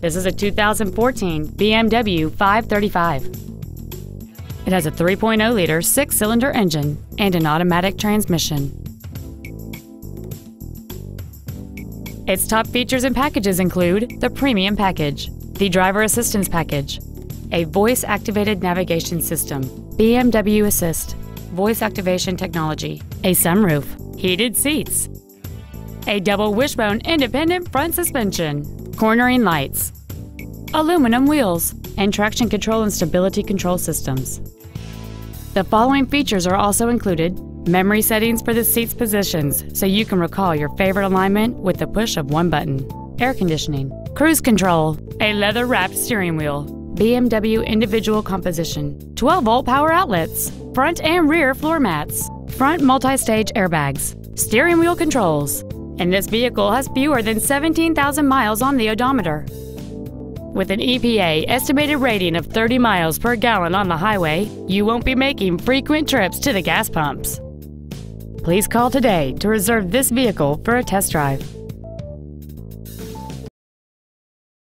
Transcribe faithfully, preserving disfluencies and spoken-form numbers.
This is a two thousand fourteen B M W five thirty-five. It has a three point oh liter six-cylinder engine and an automatic transmission. Its top features and packages include the Premium Package, the Driver Assistance Package, a voice-activated navigation system, B M W Assist, voice activation technology, a sunroof, heated seats, a double wishbone independent front suspension, cornering lights, aluminum wheels, and traction control and stability control systems. The following features are also included: memory settings for the seat's positions so you can recall your favorite alignment with the push of one button, air conditioning, cruise control, a leather-wrapped steering wheel, B M W individual composition, twelve volt power outlets, front and rear floor mats, front multi-stage airbags, steering wheel controls, and this vehicle has fewer than seventeen thousand miles on the odometer. With an E P A estimated rating of thirty miles per gallon on the highway, you won't be making frequent trips to the gas pumps. Please call today to reserve this vehicle for a test drive.